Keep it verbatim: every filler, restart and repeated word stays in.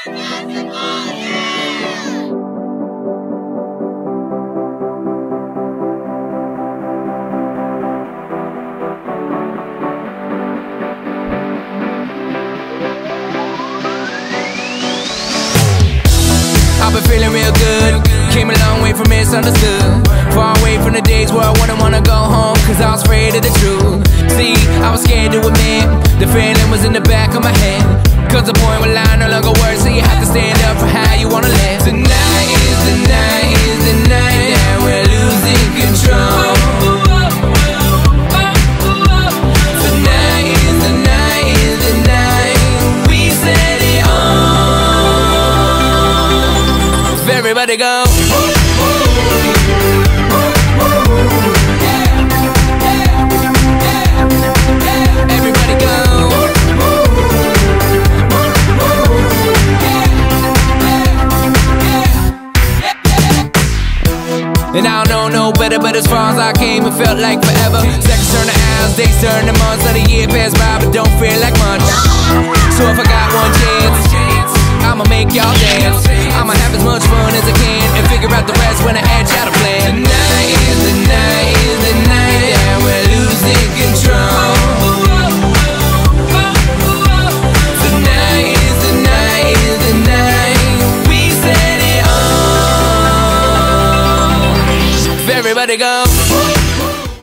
I've been feeling real good, came a long way from misunderstood. Far away from the days where I wouldn't wanna go home, cause I was afraid of the truth. See, I was scared to admit, the feeling was in the back of my head. Cause the point where I no longer work, so you have to stand up for how you wanna live. Tonight is the night, is the night that we're losing control. Tonight is the night, is the night we set it on. So everybody go. And I don't know no better, but as far as I came, it felt like forever. Seconds turn to hours, days turn to months, let a year pass by, but don't feel like much. So if I got one chance, I'ma make y'all dance. I'ma have as much fun as I can and figure out the rest when I add y'all to plan. Tonight is the night, is the night that we're losing control. Tonight is the night, is the night we set it on. Everybody go.